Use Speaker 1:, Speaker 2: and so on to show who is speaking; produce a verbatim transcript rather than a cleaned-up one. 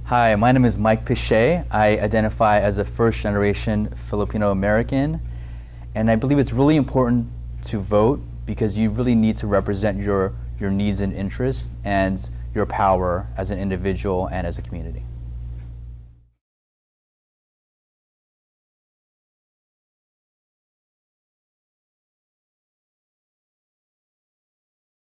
Speaker 1: Hi, my name is Mike Pichet. I identify as a first-generation Filipino-American, and I believe it's really important to vote because you really need to represent your, your needs and interests and your power as an individual and as a community.